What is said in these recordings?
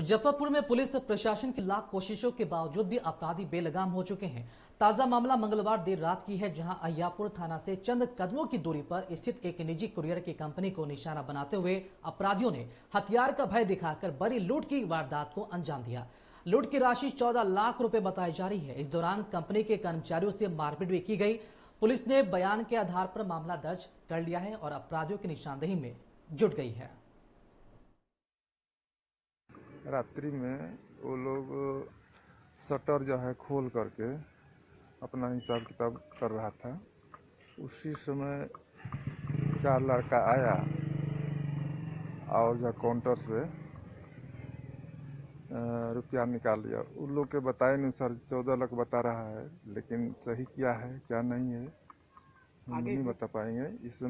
मुजफ्फरपुर में पुलिस प्रशासन की लाख कोशिशों के बावजूद भी अपराधी बेलगाम हो चुके हैं। ताजा मामला मंगलवार देर रात की है, जहां अय्यापुर थाना से चंद कदमों की दूरी पर स्थित एक निजी कुरियर की कंपनी को निशाना बनाते हुए अपराधियों ने हथियार का भय दिखाकर बड़ी लूट की वारदात को अंजाम दिया। लूट की राशि 14 लाख रुपए बताई जा रही है। इस दौरान कंपनी के कर्मचारियों से मारपीट भी की गई। पुलिस ने बयान के आधार पर मामला दर्ज कर लिया है और अपराधियों की निशानदेही में जुट गई है। रात्रि में वो लोग शटर जो है खोल करके अपना हिसाब किताब कर रहा था। उसी समय 4 लड़का आया और जो काउंटर से रुपया निकाल लिया। उन लोग के बताए अनुसार 14 लाख बता रहा है, लेकिन सही क्या है क्या नहीं है हम नहीं बता पाएंगे।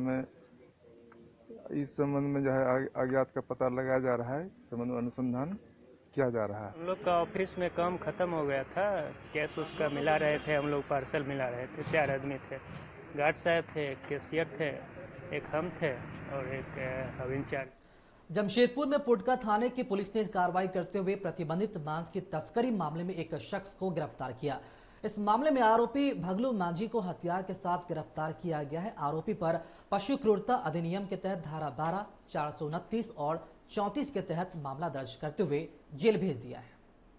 इस संबंध में जो है अज्ञात का पता लगाया जा रहा है। इस संबंध में अनुसंधान किया जा रहा है। हम लोग का ऑफिस में काम खत्म हो गया था, कैश उसका मिला रहे थे, हम लोग पार्सल मिला रहे थे। 4 आदमी थे, गार्ड साहब थे, एक कैशियर थे, एक हम थे और एक अब इंचार्ज। जमशेदपुर में पुटका थाने की पुलिस ने कार्रवाई करते हुए प्रतिबंधित मांस की तस्करी मामले में एक शख्स को गिरफ्तार किया। इस मामले में आरोपी भगलू मांझी को हथियार के साथ गिरफ्तार किया गया है। आरोपी पर पशु क्रूरता अधिनियम के तहत धारा 12, 429 और 34 के तहत मामला दर्ज करते हुए जेल भेज दिया है।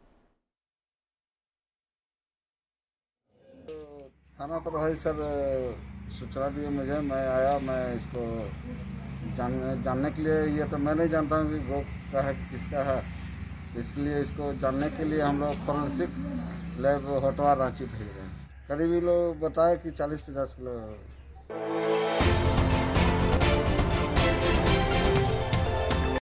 थाना पर भाई सर सूचना दिए मुझे, मैं आया। मैं इसको जानने के लिए, ये तो मैं नहीं जानता हूँ कि गो का है किसका है, तो इसलिए इसको जानने के लिए हम लोग फॉरेंसिक लैब हटवा रांची भेज रहे हैं। करीबी लोग बताए कि 40-50 किलो।